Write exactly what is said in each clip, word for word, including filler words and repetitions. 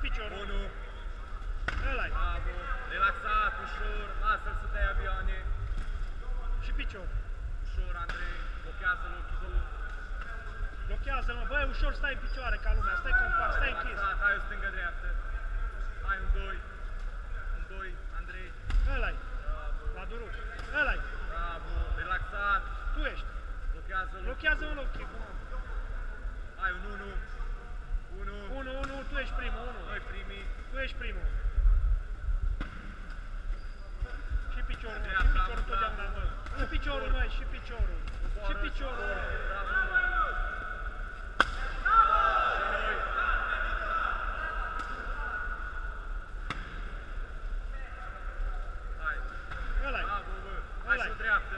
piciorul. unu. Ăla-i. Bravo. Relaxat, ușor. Lasă-l să dai avioane. Și picior. Ușor, Andrei. Blochează-l ochii tu. Blochează-l, mă. Băi, ușor stai în picioare ca lumea. Stai compakt, stai închis. Relaxat, hai o stângă-dreaptă. Hai un doi. Un doi, Andrei. Ăla-i. Bravo. La durut. Ăla-i. Bravo. Relaxat. Tu ești. Blochează-l. Blochează-l ochii. Hai un unu. unu. unu, unu, tu ești primul, unu. Noi primii. Tu ești primul. Și piciorul, mă, și Dreapta, piciorul totdeauna, mă. Și piciorul, măi, și piciorul. Și piciorul, mă. Bravo. Și noi. Hai. Ăla-i. Bravo, bă. Hai Ăla-i. și o dreaptă.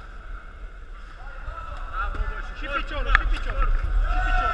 Bravo, bă. Și corpul, piciorul, bă. și piciorul. Și piciorul.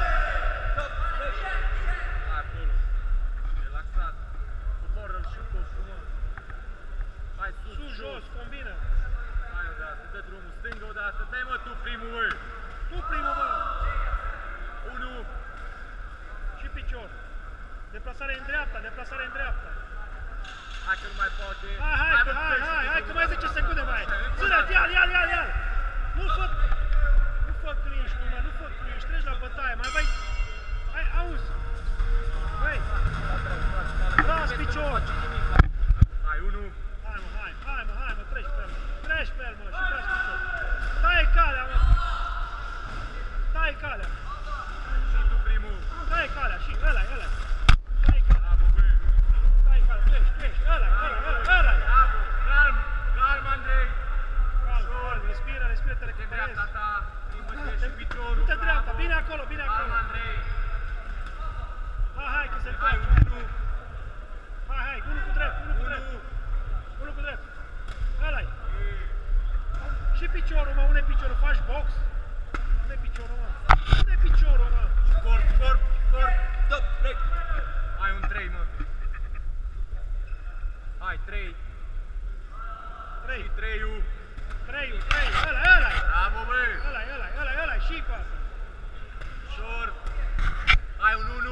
Hai acolo. Relaxat. Coboră-l și corpul, mă. Hai sus, Sus, jos, combină. Hai odată, dă drumul, stângă odată. Dai, mă, tu primul, bă. Tu primul, mă. unu. Și picior. Deplasare în dreapta, deplasare în dreapta. Hai că nu mai poate. Hai, hai, bă, hai, treci, hai, hai, treci, că mai zece secunde mai. Încă o Ține, dată. ia-l, ia-l, ia-l, ia-l. Nu fă, nu fă clinch, nu, mă, nu fă clinch, treci la bătaie, mai vai. Hai, auzi. Băi, las picior. Hai, unu. Hai, mă, hai, hai, mă, hai, mă, treci pe el, mă. Treci pe el, mă, și las picior. Dai calea, mă. Dai calea. Și tu primul. Dai calea, și ăla-i, ăla-i. Dai calea, Bravo, bă. dai calea, tu ești, tu ești, ăla-i, ăla-i, ăla-i. Bravo. Calm, calm, Andrei. Calm, calm, respiră, respiră, te De recuperezi. dreapta ta. Îmbătești și piciorul. Du-te dreapta, bravo. bine acolo, bine Calm, acolo. Andrei. Hai, hai, că se Hai, întoarce. unu. Hai, hai, unul cu drept, unul cu drept, unu. unul cu drept. Ăla-i. Și piciorul, mă, unde piciorul? Faci box? Unde piciorul, mă? Unde piciorul, mă? Corp, corp, corp. Stop, break. Hai un trei, mă. Hai, trei. Trei, Și treiul. treiul, trei, ăla, ăla-i. Bravo, bă. Ăla-i, ăla-i, ăla-i, ăla-i, și cu asta. Short. Hai un unu.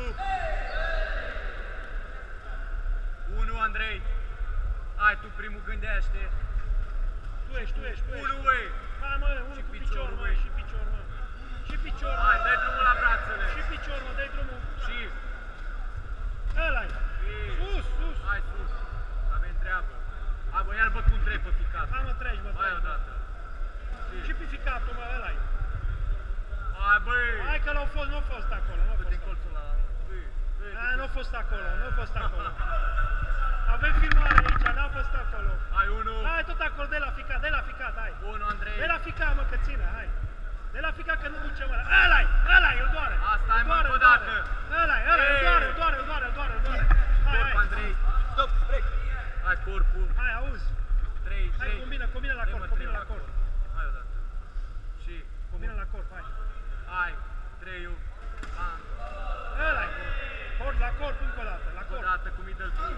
unu, Andrei. Hai, tu primul gândește. Tu ești, tu ești, tu ești. unu, bă. Hai, mă, unul Și cu picior, piciorul, mă, băi. și picior, mă. Și picior, Hai, mă. dai drumul la brațele. Și picior, mă, dai drumul. Și. Ăla-i. Ei. Sus, sus. Hai sus. Avem treabă. Hai, bă, ia-l bă cu un trei pe ficat. Hai, mă, treci, mă, Hai treci. odată. Și pe ficatul, mă, ăla-i. Hai, bă. Hai că l-au fost, nu a fost acolo, nu a Dă-te fost. în colțul ăla. Bă, bă, A, nu a fost acolo, nu a fost acolo. Avem filmare aici, n-a fost acolo. Hai, unu. Hai, tot acolo, de la ficat, de la ficat, hai. unu, Andrei. De la ficat, mă, că ține, hai. De la ficat că nu ducem ăla. Ăla-i, ăla-i, îl doare. Asta Îl ai, mă, doare, încă o îl doare. dată. Ăla-i, ăla-i, îl Ei. doare, îl doare, îl doare, îl doare, îl doare. Hai, Corp, hai, Andrei. Stop, break. Hai, corpul. hai, auzi. trei, Hai, trei. combină, combină la Dă-i, corp, mă, combină trei la corp. Hai odată. Și. Combină la corp, hai. Hai, treiul. Bam. Ăla-i. Corp, la corp, încă o dată, la Încă o corp. dată cu middle kick.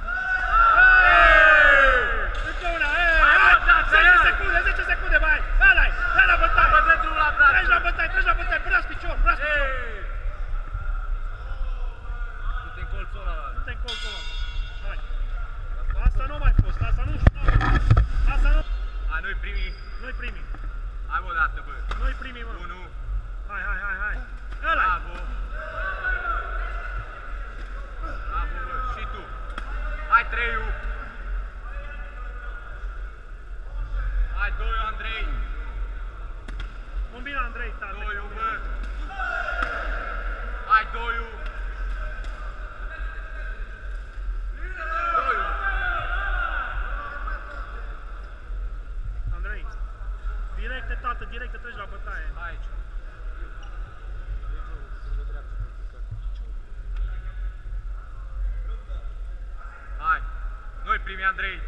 Încă una, ei, Hai, hai, mă, da, zece hai. secunde, zece secunde, mai. Ăla-i, dai la bătaie. Bă, dă drumul la braț. Treci la bătaie, treci la bătaie, braț picior, braț picior. Ei! Du-te în colțul ăla. Du-te în colțul ăla. Hai. Asta nu a mai fost, asta nu știu. Asta nu. Hai, noi primii. Noi primii. Hai, o dată, bă. Noi primii, mă. unu. Hai, hai, hai, hai. Ăla-i. Bravo. Bravo, bă. Și tu. Hai, treiul. Hai, doi, Andrei. Combina Andrei, tată. Doiul, bă. Hai, doiul. Doiul. Andrei. Directe, tată, directe, treci la bătaie. Hai aici. Hai. Noi primii, Andrei.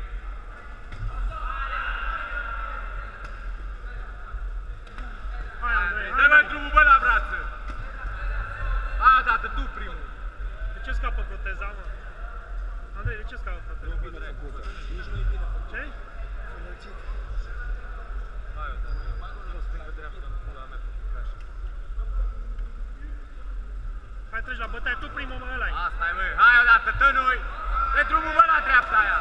Hai, Andrei, Dă-mă hai. drumul, bă, la brață. Hai odată, tu primul. De ce scapă proteza, mă? Andrei, de ce scapă proteza? Nu-i bine făcută. Nici nu-i bine făcută. Ce? Înălțit. Hai odată. Nu stângă dreapta în pula mea pe ficaș. Hai, Hai, treci la bătaie, tu primul, mă, ăla-i. Asta e, băi. Hai odată, tănui. Dă drumul, bă, la dreapta aia.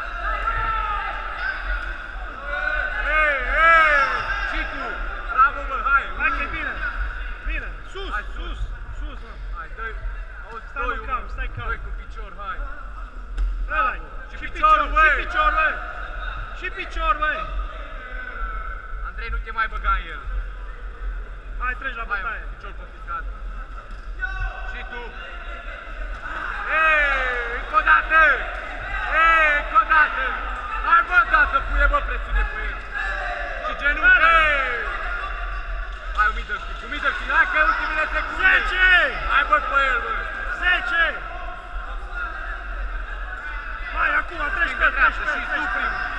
Ei, ei! Și tu! Bravo, bă, hai! Hai că e bine! Bine! Sus! Hai, sus! Sus, mă! Hai, dă-i! Auzi, Stai, mă, doi, calm, mă. stai calm. Doi cu picior, hai! Ăla-i! Și Și piciorul, picior, băi! și picior, băi! Și picior, băi! Andrei, nu te mai băga în el! Hai, treci la Hai, bătaie! picior confiscat! Și tu! Ei, încă o dată! Ei, încă o dată! Hai, bă, da, să pune, bă, presiune pe el! Și genunchi, ei! Hai, umidă știi, umidă știi, hai că e ultimele secunde! zece! Hai, bă, pe el, bă! zece! Hai, acum, treci pe el, treci pe el, Și tu treci pe el! prim!